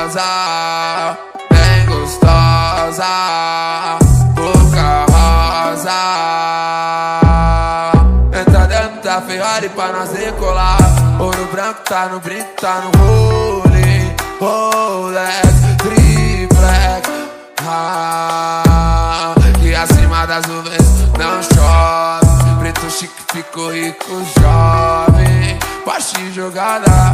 perigosa, bem gostosa, boca rosa. Entra dentro da Ferrari pra nós decolar. Ouro branco tá no brinco, tá no rolê. Rolex, triplex, e acima das nuvens não chove. Preto chique ficou rico, jovem. Poste jogada,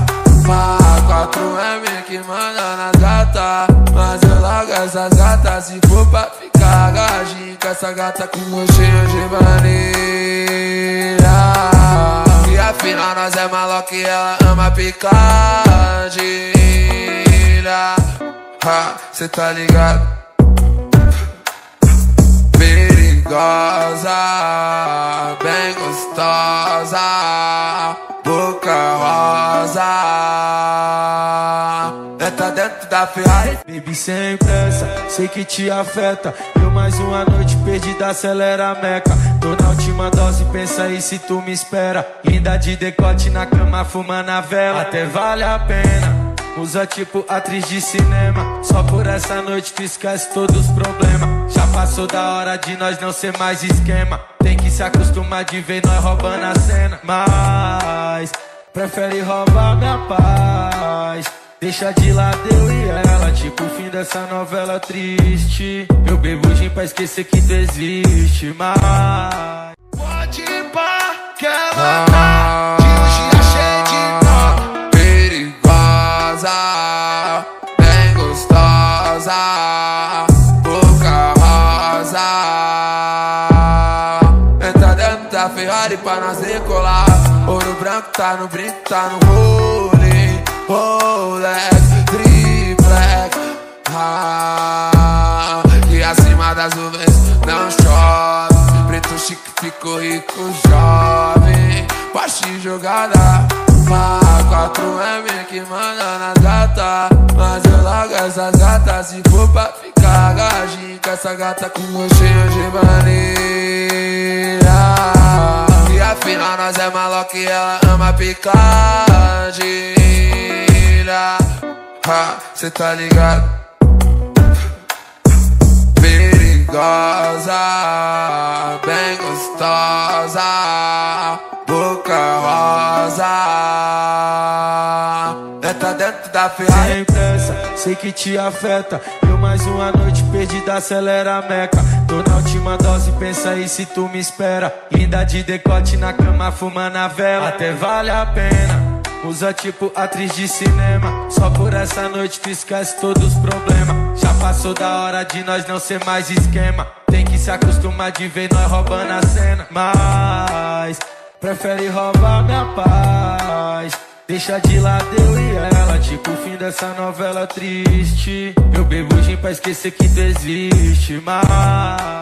4M que manda nas gatas. Mas eu largo essas gatas se for pra ficar gajinho com essa gata com gostinho de maneira. E afinal nós é maloca e ela ama picadilha. Cê tá ligado? Perigosa, bem gostosa, boca rosa. Tá dentro da Ferrari. Baby, sem pressa, sei que te afeta. Eu mais uma noite perdida, acelera a meca. Tô na última dose, pensa aí se tu me espera. Linda de decote na cama, fumando a vela. Até vale a pena, usa tipo atriz de cinema. Só por essa noite tu esquece todos os problemas. Já passou da hora de nós não ser mais esquema. Tem que se acostumar de ver nós roubando a cena. Mas prefere roubar minha paz. Deixa de lado eu e ela, tipo o fim dessa novela triste. Eu bebo gin pra esquecer que tu existe. Mas pode ir pá, que ela tá de hoje achei de nó. Perigosa, bem gostosa, boca rosa. Entra dentro da Ferrari pra nós decolar. Ouro branco tá no brinco, tá no rolê. Rolex, triplex, e acima das nuvens não chove. Preto chique ficou rico, jovem. Poste jogada, 4M que manda nas gatas. Mas eu largo essas gatas se for pra ficar gajinho com essa gata com gostinho de maneira. E afinal nós é maloca e ela ama picadilha. Cê tá ligado? Perigosa, bem gostosa, boca rosa. Tá dentro da Ferrari. Sem pressa, sei que te afeta. Eu mais uma noite perdida, acelera a meca. Tô na última dose, pensa aí se tu me espera. Linda de decote na cama, fumando a vela. Até vale a pena, usa tipo atriz de cinema. Só por essa noite tu esquece todos os problemas. Já passou da hora de nós não ser mais esquema. Tem que se acostumar de ver nós roubando a cena. Mas prefere roubar minha paz. Deixa de lado eu e ela, tipo o fim dessa novela triste. Eu bebo gin pra esquecer que tu existe. Mas